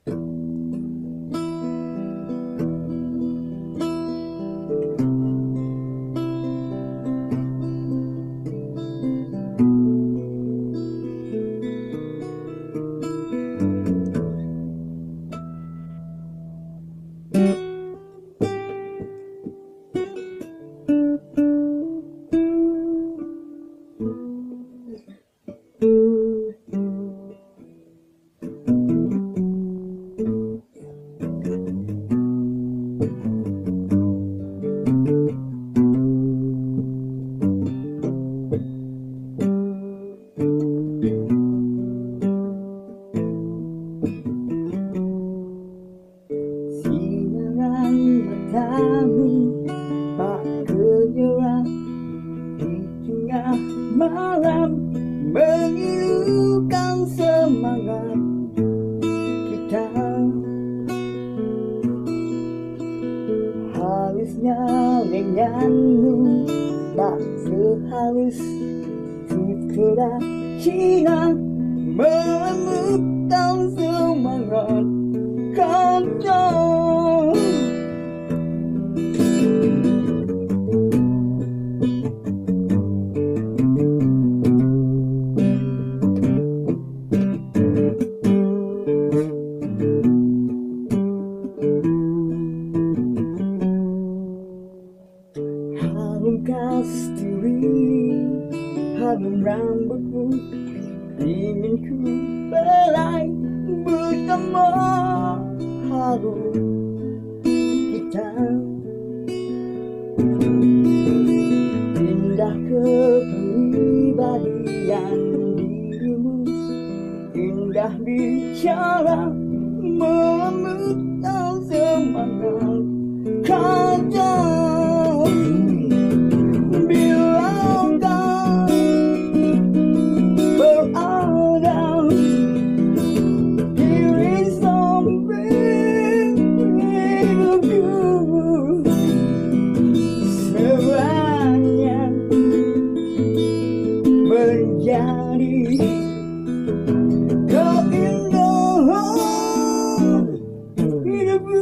Sinaran matamu tak kenyerah di tengah malam, mengilukan semangat kita. Halusnya denganmu tak sehalus sutera Cina, menemukan semangat kacau. Harum kasturi, harum rambutmu, ingin ku belai bersama. Harum kita, indah kepribadian dirimu, indah bicara, memegang semangat kacau. Bila kau berada di samping hidupku, semuanya menjadi keindahan hidupku.